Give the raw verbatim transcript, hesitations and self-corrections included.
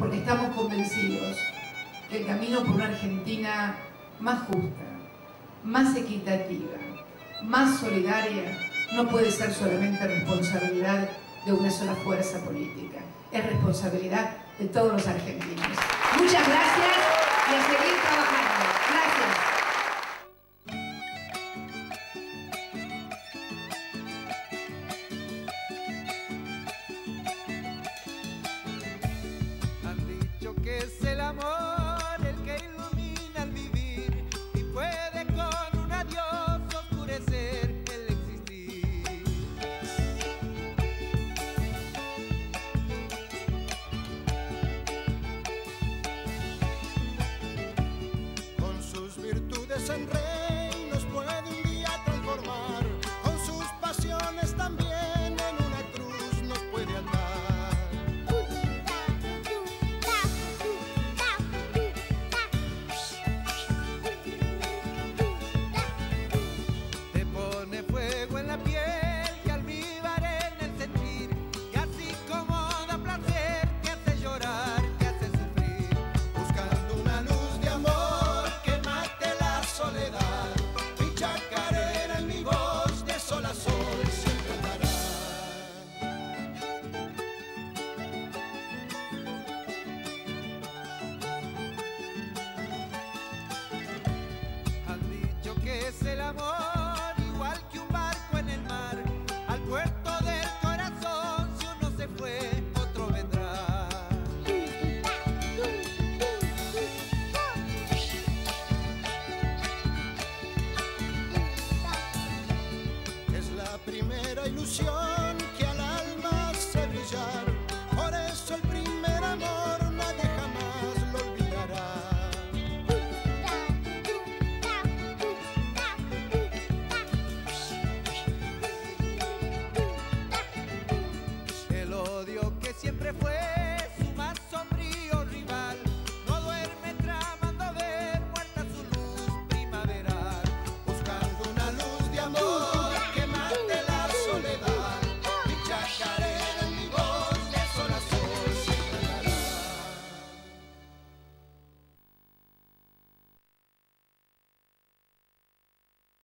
porque estamos convencidos que el camino por una Argentina más justa, más equitativa, más solidaria, no puede ser solamente responsabilidad de una sola fuerza política, es responsabilidad de todos los argentinos. Muchas gracias y a seguir trabajando. Gracias. Que es el amor el que ilumina el vivir y puede con un adiós oscurecer el existir. Con sus virtudes en rey nos puede un día transformar, con sus pasiones también en una cruz nos puede andar. Fuego en la piel y almíbar en el sentir, y así como da placer, que hace llorar, que hace sufrir, buscando una luz de amor que mate la soledad. Mi chacarera en mi voz de sol a sol siempre andará. Han dicho que es el amor que un barco en el mar, al puerto del corazón, si uno se fue, otro vendrá. Es la primera ilusión